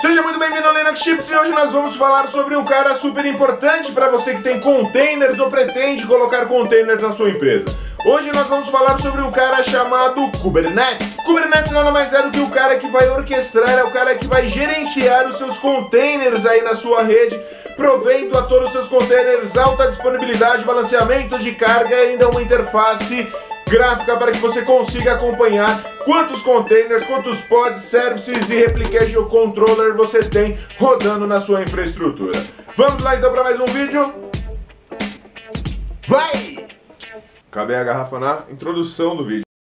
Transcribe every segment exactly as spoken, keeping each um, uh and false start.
Seja muito bem-vindo ao Linux Tips e hoje nós vamos falar sobre um cara super importante para você que tem containers ou pretende colocar containers na sua empresa. Hoje nós vamos falar sobre um cara chamado Kubernetes. Kubernetes nada mais é do que o cara que vai orquestrar, é o cara que vai gerenciar os seus containers aí na sua rede, provendo a todos os seus containers alta disponibilidade, balanceamento de carga e ainda uma interface gráfica para que você consiga acompanhar quantos containers, quantos pods, services e replication controller você tem rodando na sua infraestrutura. Vamos lá então para mais um vídeo? Vai! Acabei a garrafa na introdução do vídeo.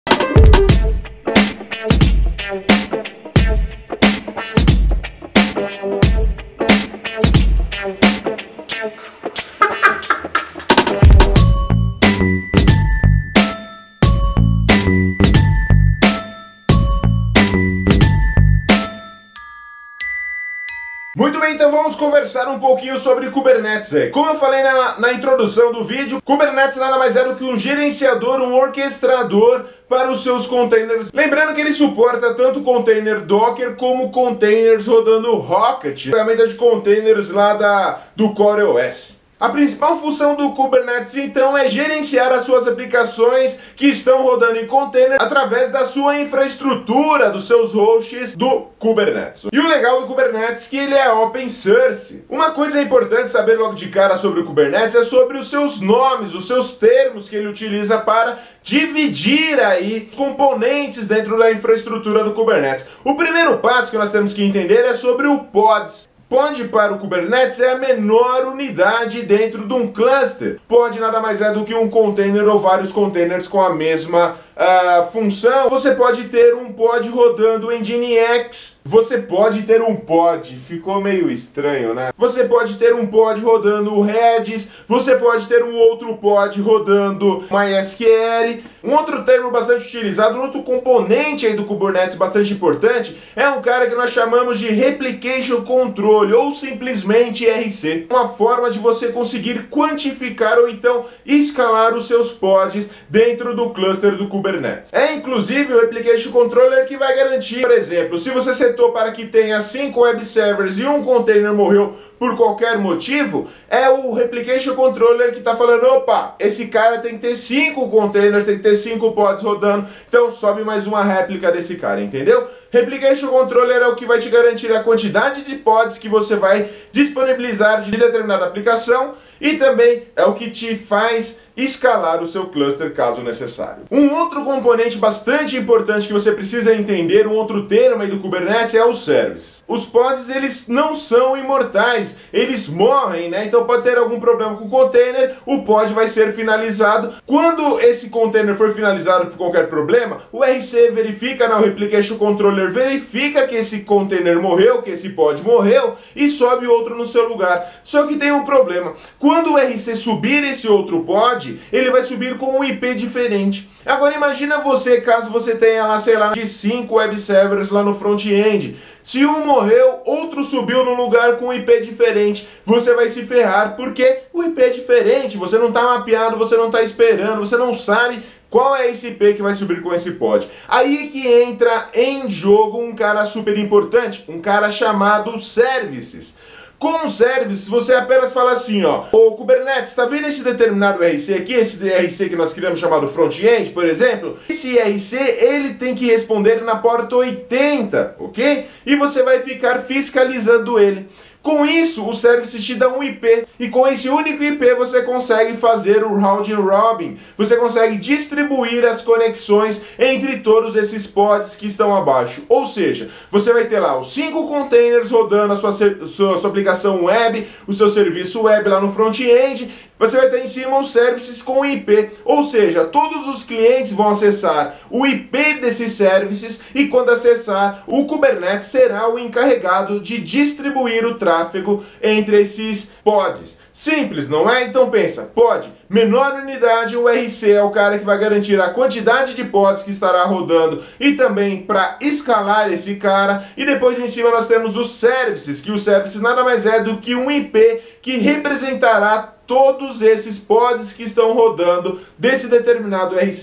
Muito bem, então vamos conversar um pouquinho sobre Kubernetes aí. Como eu falei na, na introdução do vídeo, Kubernetes nada mais é do que um gerenciador, um orquestrador para os seus containers. Lembrando que ele suporta tanto container Docker como containers rodando Rocket, ferramenta de containers lá da, do CoreOS. A principal função do Kubernetes, então, é gerenciar as suas aplicações que estão rodando em container através da sua infraestrutura, dos seus hosts do Kubernetes. E o legal do Kubernetes é que ele é open source. Uma coisa importante saber logo de cara sobre o Kubernetes é sobre os seus nomes, os seus termos que ele utiliza para dividir aí componentes dentro da infraestrutura do Kubernetes. O primeiro passo que nós temos que entender é sobre o pods. Pod para o Kubernetes é a menor unidade dentro de um cluster. Pod nada mais é do que um container ou vários containers com a mesma uh, função. Você pode ter um pod rodando em Nginx. Você pode ter um pod, ficou meio estranho, né? Você pode ter um pod rodando Redis, você pode ter um outro pod rodando MySQL. Um outro termo bastante utilizado, um outro componente aí do Kubernetes bastante importante, é um cara que nós chamamos de Replication Control, ou simplesmente R C. Uma forma de você conseguir quantificar ou então escalar os seus pods dentro do cluster do Kubernetes. É inclusive o Replication Controller que vai garantir, por exemplo, se você setou para que tenha cinco web servers e um container morreu por qualquer motivo, é o Replication Controller que está falando, opa, esse cara tem que ter cinco containers, tem que ter cinco pods rodando, então sobe mais uma réplica desse cara, entendeu? Replication Controller é o que vai te garantir a quantidade de pods que você vai disponibilizar de determinada aplicação e também é o que te faz escalar o seu cluster caso necessário. Um outro componente bastante importante que você precisa entender, um outro termo aí do Kubernetes é o service. Os pods, eles não são imortais, eles morrem, né? Então pode ter algum problema com o container, o pod vai ser finalizado. Quando esse container for finalizado por qualquer problema, o R C verifica, né, o Replication Controller verifica que esse container morreu, que esse pod morreu e sobe outro no seu lugar. Só que tem um problema. Quando o R C subir esse outro pod, ele vai subir com um I P diferente. Agora imagina você, caso você tenha lá, sei lá, de cinco web servers lá no front-end. Se um morreu, outro subiu no lugar com um I P diferente. Você vai se ferrar, porque o I P é diferente, você não está mapeado, você não está esperando, você não sabe qual é esse I P que vai subir com esse pod. Aí que entra em jogo um cara super importante, um cara chamado Services. Com o Service, você apenas fala assim, ó, ô Kubernetes, tá vendo esse determinado R C aqui, esse R C que nós criamos chamado front-end, por exemplo? Esse R C, ele tem que responder na porta oitenta, ok? E você vai ficar fiscalizando ele. Com isso, o service te dá um I P, e com esse único I P você consegue fazer o round robin, você consegue distribuir as conexões entre todos esses pods que estão abaixo. Ou seja, você vai ter lá os cinco containers rodando a sua, sua, sua aplicação web, o seu serviço web lá no front-end, você vai ter em cima os services com I P, ou seja, todos os clientes vão acessar o I P desses services e quando acessar, o Kubernetes será o encarregado de distribuir o tráfego entre esses pods. Simples, não é? Então pensa, pod, menor unidade, o R C é o cara que vai garantir a quantidade de pods que estará rodando e também para escalar esse cara. E depois em cima nós temos os services, que os services nada mais é do que um I P que representará todos esses pods que estão rodando desse determinado R C.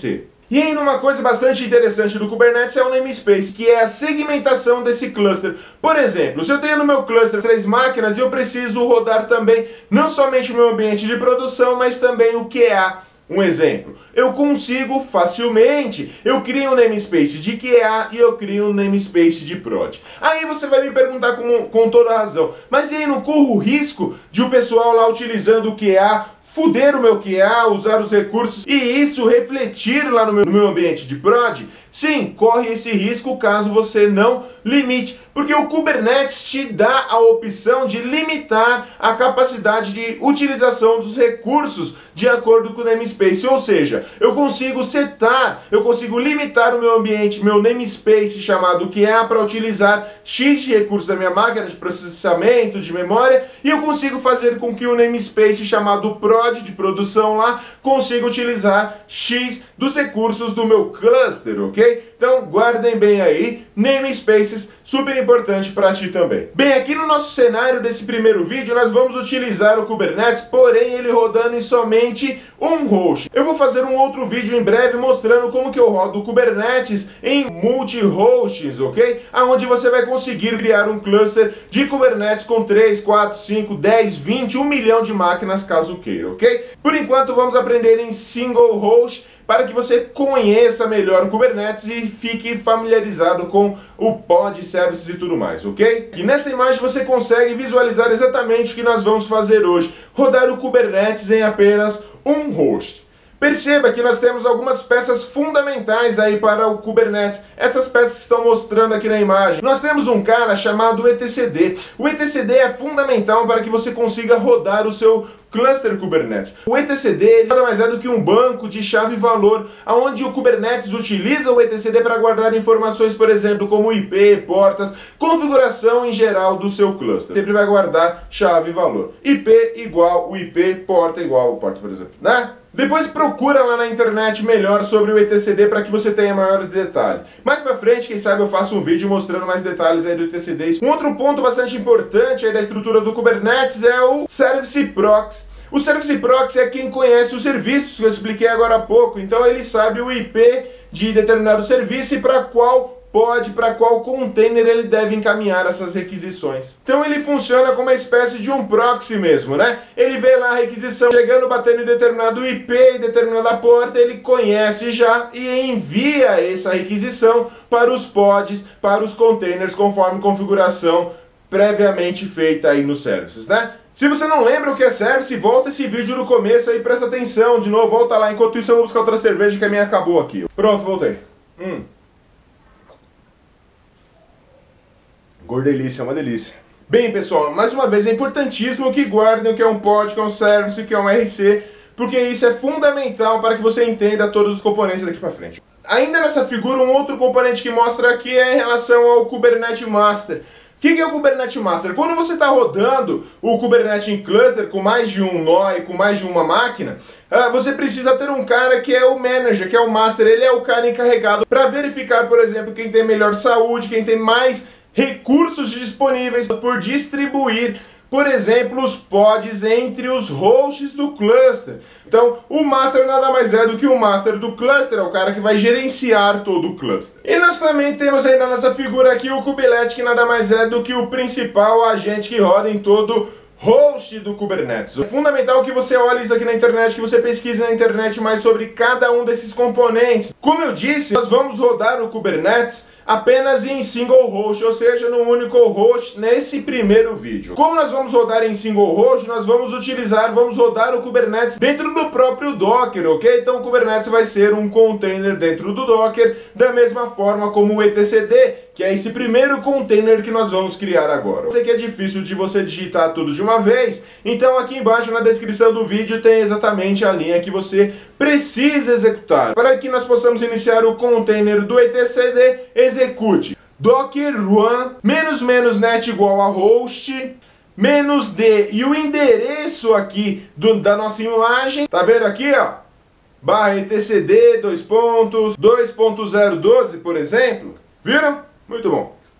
E ainda uma coisa bastante interessante do Kubernetes é o namespace, que é a segmentação desse cluster. Por exemplo, se eu tenho no meu cluster três máquinas e eu preciso rodar também não somente o meu ambiente de produção, mas também o Q A. Um exemplo, eu consigo facilmente, eu crio um namespace de Q A e eu crio um namespace de prod. Aí você vai me perguntar com, com toda razão, mas e aí não corro o risco de o pessoal lá utilizando o Q A fuder o meu Q A, usar os recursos e isso refletir lá no meu, no meu ambiente de prod? Sim, corre esse risco caso você não limite, porque o Kubernetes te dá a opção de limitar a capacidade de utilização dos recursos de acordo com o namespace, ou seja, eu consigo setar, eu consigo limitar o meu ambiente, meu namespace chamado Q A para utilizar X de recursos da minha máquina de processamento, de memória, e eu consigo fazer com que o namespace chamado prod de produção lá consiga utilizar X dos recursos do meu cluster, ok? Então guardem bem aí, namespaces, super importante para ti também. Bem, aqui no nosso cenário desse primeiro vídeo nós vamos utilizar o Kubernetes, porém ele rodando em somente um host. Eu vou fazer um outro vídeo em breve mostrando como que eu rodo o Kubernetes em multi-hosts, ok? Aonde você vai conseguir criar um cluster de Kubernetes com três, quatro, cinco, dez, vinte, um milhão de máquinas caso queira, ok? Por enquanto vamos aprender em single host, para que você conheça melhor o Kubernetes e fique familiarizado com o pod, services e tudo mais, ok? E nessa imagem você consegue visualizar exatamente o que nós vamos fazer hoje, rodar o Kubernetes em apenas um host. Perceba que nós temos algumas peças fundamentais aí para o Kubernetes. Essas peças que estão mostrando aqui na imagem. Nós temos um cara chamado etcd. O etcd é fundamental para que você consiga rodar o seu cluster Kubernetes. O etcd nada mais é do que um banco de chave-valor, onde o Kubernetes utiliza o etcd para guardar informações, por exemplo, como I P, portas, configuração em geral do seu cluster. Sempre vai guardar chave-valor. I P igual o I P, porta igual o porta, por exemplo, né? Depois procura lá na internet melhor sobre o etcd para que você tenha maior detalhe. Mais pra frente, quem sabe eu faço um vídeo mostrando mais detalhes aí do etcd. Um outro ponto bastante importante aí da estrutura do Kubernetes é o Service Proxy. O Service Proxy é quem conhece os serviços que eu expliquei agora há pouco, então ele sabe o I P de determinado serviço e para qual pod, para qual container ele deve encaminhar essas requisições. Então ele funciona como uma espécie de um proxy mesmo, né? Ele vê lá a requisição chegando, batendo em determinado I P, em determinada porta, ele conhece já e envia essa requisição para os pods, para os containers, conforme configuração previamente feita aí nos services, né? Se você não lembra o que é service, volta esse vídeo do começo aí, presta atenção, de novo, volta lá. Enquanto isso eu vou buscar outra cerveja que a minha acabou aqui. Pronto, voltei. Hum. Gordelícia, é uma delícia. Bem, pessoal, mais uma vez é importantíssimo que guardem o que é um pod, o que é um service, o que é um R C, porque isso é fundamental para que você entenda todos os componentes daqui para frente. Ainda nessa figura, um outro componente que mostra aqui é em relação ao Kubernetes Master. O que é o Kubernetes Master? Quando você está rodando o Kubernetes em cluster com mais de um nó e com mais de uma máquina, você precisa ter um cara que é o manager, que é o master. Ele é o cara encarregado para verificar, por exemplo, quem tem melhor saúde, quem tem mais recursos disponíveis por distribuir, por exemplo, os pods entre os hosts do cluster. Então, o master nada mais é do que o master do cluster, é o cara que vai gerenciar todo o cluster. E nós também temos ainda nessa figura aqui o kubelet, que nada mais é do que o principal agente que roda em todo host do Kubernetes. É fundamental que você olhe isso aqui na internet, que você pesquise na internet mais sobre cada um desses componentes. Como eu disse, nós vamos rodar o Kubernetes apenas em single host, ou seja, num único host nesse primeiro vídeo. Como nós vamos rodar em single host, nós vamos utilizar, vamos rodar o Kubernetes dentro do próprio Docker, ok? Então o Kubernetes vai ser um container dentro do Docker, da mesma forma como o etcd, que é esse primeiro container que nós vamos criar agora. Eu sei que é difícil de você digitar tudo de uma vez, então aqui embaixo na descrição do vídeo tem exatamente a linha que você precisa executar. Para que nós possamos iniciar o container do etcd, execute docker run menos menos net igual a host menos d e o endereço aqui do, da nossa imagem, tá vendo aqui, ó? Barra etcd, dois pontos, dois ponto zero doze, por exemplo. Viram? Muito bom.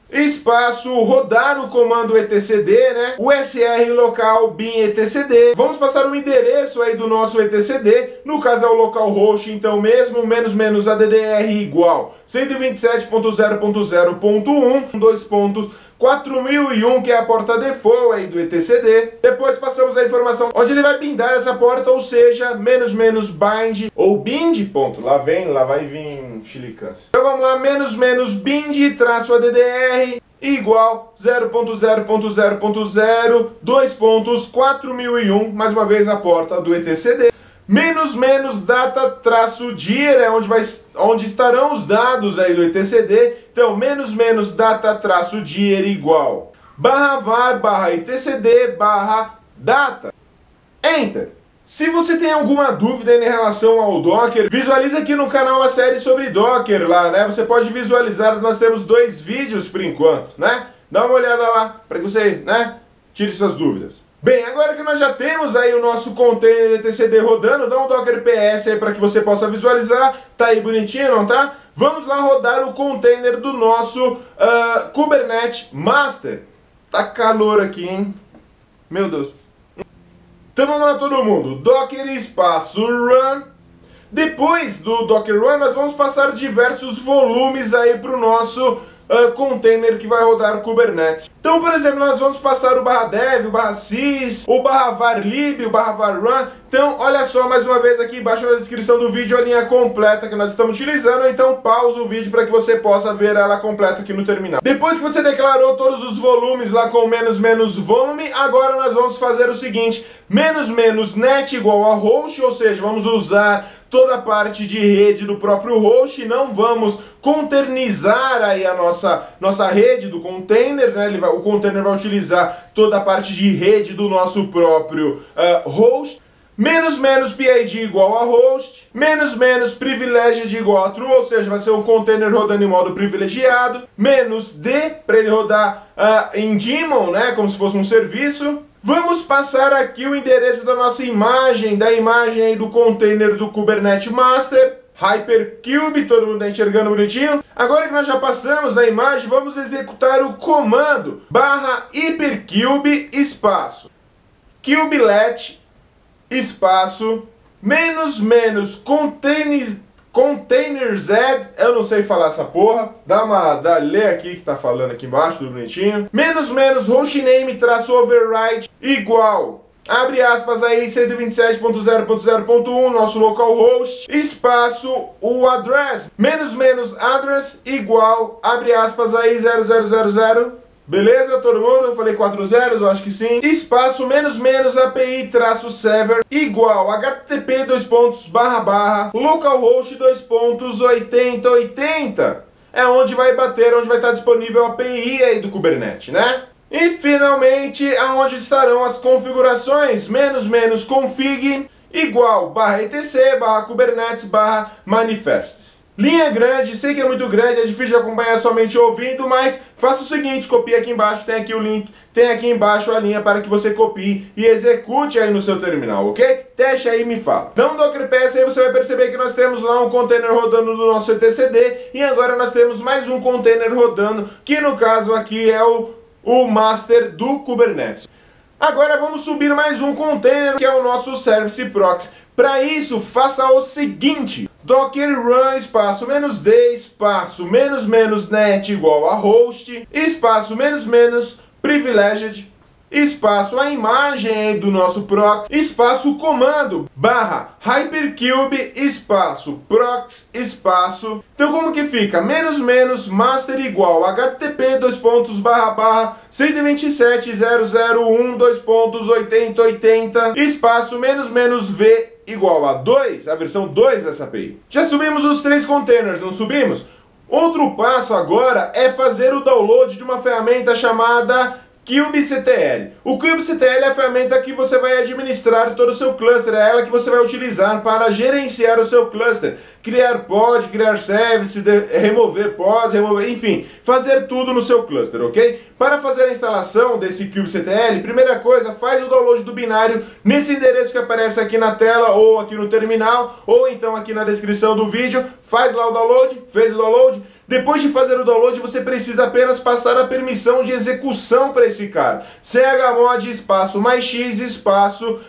espaço rodar o comando etcd, né? O S R local bin etcd. Vamos passar o endereço aí do nosso etcd, no caso é o localhost, então mesmo, menos menos addr igual cento e vinte e sete ponto zero ponto zero ponto um, dois pontos, quatro mil e um, que é a porta default aí do etcd. Depois passamos a informação onde ele vai bindar essa porta, ou seja, menos menos bind ou bind, ponto, lá vem, lá vai vir chilicância. Então vamos lá, menos menos bind traço addr igual zero ponto zero ponto zero ponto zero, dois pontos, quatro mil e um, mais uma vez a porta do etcd. Menos menos data traço dir é onde, vai, onde estarão os dados aí do etcd. Então, menos menos data traço dir igual barra var barra etcd barra data. Enter. Se você tem alguma dúvida em relação ao Docker, visualize aqui no canal a série sobre Docker lá, né? Você pode visualizar, nós temos dois vídeos por enquanto, né? Dá uma olhada lá, para que você, né, tire essas dúvidas. Bem, agora que nós já temos aí o nosso container etcd rodando, dá um docker ps aí para que você possa visualizar. Tá aí bonitinho, não tá? Vamos lá rodar o container do nosso uh, Kubernetes Master. Tá calor aqui, hein? Meu Deus. Então vamos lá todo mundo. Docker espaço run. Depois do Docker run, nós vamos passar diversos volumes aí para o nosso Uh, container que vai rodar o Kubernetes. Então, por exemplo, nós vamos passar o barra dev, o barra sys, o barra var lib, o barra var run. Então, olha só, mais uma vez aqui embaixo na descrição do vídeo a linha completa que nós estamos utilizando. Então, pausa o vídeo para que você possa ver ela completa aqui no terminal. Depois que você declarou todos os volumes lá com menos menos volume, agora nós vamos fazer o seguinte: menos menos net igual a host, ou seja, vamos usar toda a parte de rede do próprio host, não vamos containerizar aí a nossa, nossa rede do container, né? Ele vai, o container vai utilizar toda a parte de rede do nosso próprio uh, host. Menos menos P I D igual a host, menos menos privileged igual a true, ou seja, vai ser um container rodando em modo privilegiado, menos D para ele rodar uh, em daemon, né, como se fosse um serviço. Vamos passar aqui o endereço da nossa imagem, da imagem aí do container do Kubernetes Master, Hypercube, todo mundo está enxergando bonitinho? Agora que nós já passamos a imagem, vamos executar o comando barra hypercube espaço kubelet espaço menos menos container, containers add, eu não sei falar essa porra, dá uma, dá, lê aqui que tá falando aqui embaixo, tudo bonitinho, menos menos hostname traço override igual, abre aspas aí, cento e vinte e sete ponto zero ponto zero ponto um, nosso localhost, espaço, o address, menos menos address igual, abre aspas aí, zero zero zero zero, beleza, todo mundo? Eu falei quatro zeros, eu acho que sim. Espaço, menos menos, api, traço, server, igual, http, dois pontos, barra, barra, localhost, dois pontos, oitenta, oitenta. É onde vai bater, onde vai estar disponível a API aí do Kubernetes, né? E, finalmente, aonde estarão as configurações, menos menos, config, igual, barra, etc, barra, kubernetes, barra, manifestos. Linha grande, sei que é muito grande, é difícil de acompanhar somente ouvindo, mas faça o seguinte, copie aqui embaixo, tem aqui o link, tem aqui embaixo a linha para que você copie e execute aí no seu terminal, ok? Teste aí e me fala. Dá um docker ps aí, você vai perceber que nós temos lá um container rodando no nosso etcd e agora nós temos mais um container rodando, que no caso aqui é o, o master do Kubernetes. Agora vamos subir mais um container, que é o nosso service proxy. Para isso, faça o seguinte: docker run espaço menos d espaço menos menos net igual a host espaço menos menos privileged espaço a imagem do nosso proxy espaço comando barra hypercube espaço proxy espaço. Então como que fica? Menos menos master igual http dois pontos barra barra cento e vinte e sete ponto zero zero um dois pontos oitenta oitenta espaço menos menos v igual a dois, a versão dois dessa A P I. Já subimos os três containers, não subimos? Outro passo agora é fazer o download de uma ferramenta chamada kubectl. O kubectl é a ferramenta que você vai administrar todo o seu cluster, é ela que você vai utilizar para gerenciar o seu cluster, criar pod, criar service, de, remover pods, remover, enfim, fazer tudo no seu cluster, ok? Para fazer a instalação desse kubectl, primeira coisa, faz o download do binário nesse endereço que aparece aqui na tela ou aqui no terminal, ou então aqui na descrição do vídeo, faz lá o download, fez o download. Depois de fazer o download, você precisa apenas passar a permissão de execução para esse cara. chmod espaço mais x espaço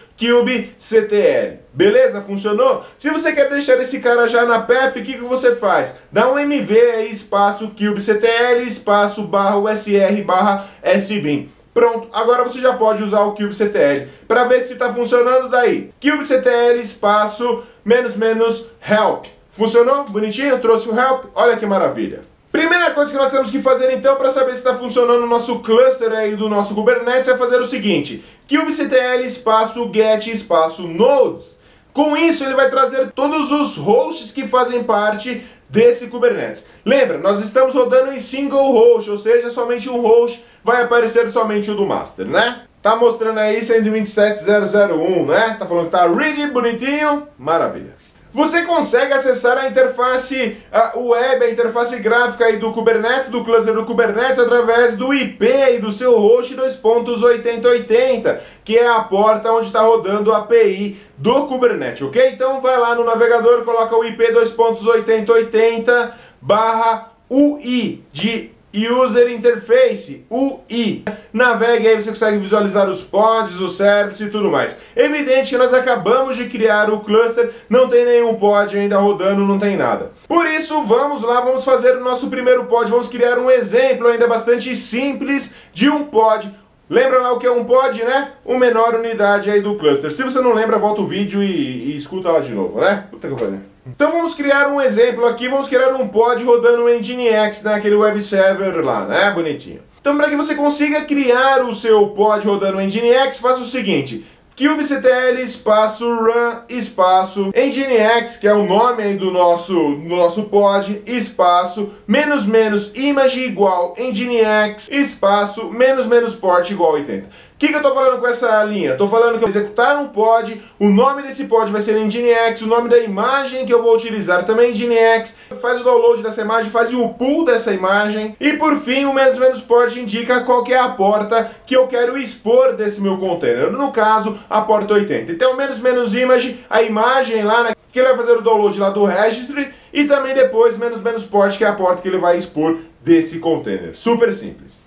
kubectl. Beleza? Funcionou? Se você quer deixar esse cara já na P F, o que, que você faz? Dá um mv aí, espaço kubectl, espaço barra usr barra sbin. Pronto, agora você já pode usar o kubectl. Para ver se está funcionando daí. Kubectl, espaço, menos menos help. Funcionou? Bonitinho? Trouxe o help? Olha que maravilha. Primeira coisa que nós temos que fazer então para saber se está funcionando o nosso cluster aí do nosso Kubernetes é fazer o seguinte: kubectl espaço get espaço nodes. Com isso ele vai trazer todos os hosts que fazem parte desse Kubernetes. Lembra, nós estamos rodando em single host, ou seja, somente um host, vai aparecer somente o do master, né? Tá mostrando aí cento e vinte e sete ponto zero zero um, né? Tá falando que tá ready, bonitinho, maravilha. Você consegue acessar a interface a web, a interface gráfica aí do Kubernetes, do cluster do Kubernetes, através do I P aí do seu host dois ponto oitenta oitenta, que é a porta onde está rodando a API do Kubernetes, ok? Então vai lá no navegador, coloca o I P dois ponto oitenta oitenta barra U I de User Interface, U I. Navegue aí, você consegue visualizar os pods, os services e tudo mais. Evidente que nós acabamos de criar o cluster, não tem nenhum pod ainda rodando, não tem nada. Por isso, vamos lá, vamos fazer o nosso primeiro pod, vamos criar um exemplo ainda bastante simples de um pod. Lembra lá o que é um pod, né? Uma menor unidade aí do cluster. Se você não lembra, volta o vídeo e, e escuta lá de novo, né? Puta que pariu. Então vamos criar um exemplo aqui, vamos criar um pod rodando o Nginx, né? Aquele web server lá, né? Bonitinho. Então para que você consiga criar o seu pod rodando o Nginx, faça o seguinte: kubectl espaço run espaço Nginx, que é o nome aí do nosso, do nosso pod, espaço menos menos image igual Nginx, espaço menos menos port igual oitenta. O que, que eu estou falando com essa linha? Estou falando que eu vou executar um pod, o nome desse pod vai ser Nginx, o nome da imagem que eu vou utilizar também é Nginx, faz o download dessa imagem, faz o pull dessa imagem, e por fim o menos menos port indica qual que é a porta que eu quero expor desse meu container, no caso a porta oitenta. Então menos menos image, a imagem lá, né, que ele vai fazer o download lá do registry, e também depois menos menos port, que é a porta que ele vai expor desse container. Super simples.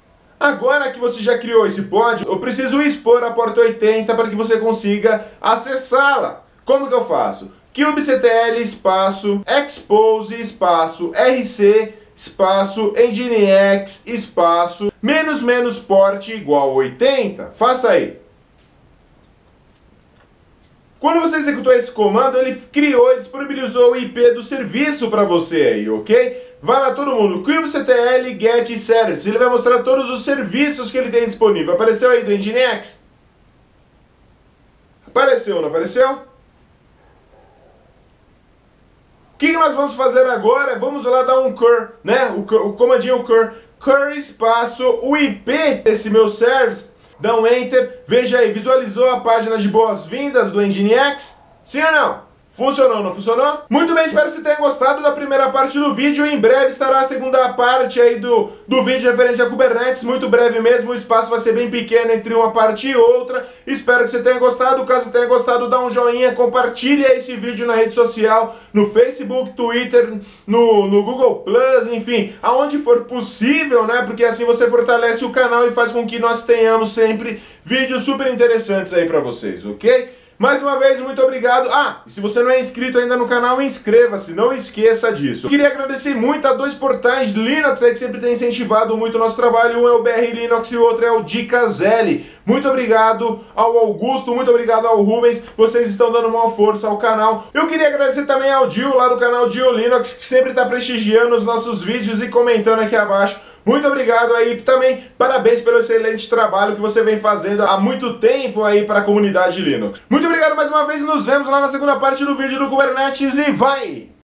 Agora que você já criou esse pod, eu preciso expor a porta oitenta para que você consiga acessá-la. Como que eu faço? Kubectl espaço expose espaço rc espaço nginx espaço menos menos port igual oitenta. Faça aí. Quando você executou esse comando, ele criou e disponibilizou o I P do serviço para você aí, ok? Vai lá todo mundo, kubectl get service, ele vai mostrar todos os serviços que ele tem disponível. Apareceu aí do Nginx? Apareceu, não apareceu? O que, que nós vamos fazer agora? Vamos lá dar um cur, né? O, cur, o comandinho cur, cur espaço, o I P desse meu service, dá um enter, veja aí, visualizou a página de boas-vindas do Nginx? Sim ou não? Funcionou, não funcionou? Muito bem, espero que você tenha gostado da primeira parte do vídeo. Em breve estará a segunda parte aí do, do vídeo referente a Kubernetes, muito breve mesmo, o espaço vai ser bem pequeno entre uma parte e outra. Espero que você tenha gostado, caso tenha gostado, dá um joinha, compartilhe esse vídeo na rede social, no Facebook, Twitter, no, no Google Plus, enfim, aonde for possível, né? Porque assim você fortalece o canal e faz com que nós tenhamos sempre vídeos super interessantes aí pra vocês, ok? Mais uma vez, muito obrigado. Ah, e se você não é inscrito ainda no canal, inscreva-se, não esqueça disso. Queria agradecer muito a dois portais Linux aí que sempre tem incentivado muito o nosso trabalho. Um é o B R Linux e o outro é o Dicas L. Muito obrigado ao Augusto, muito obrigado ao Rubens, vocês estão dando uma força ao canal. Eu queria agradecer também ao Dio, lá do canal Dio Linux, que sempre está prestigiando os nossos vídeos e comentando aqui abaixo. Muito obrigado aí, também parabéns pelo excelente trabalho que você vem fazendo há muito tempo aí para a comunidade Linux. Muito obrigado mais uma vez e nos vemos lá na segunda parte do vídeo do Kubernetes e vai!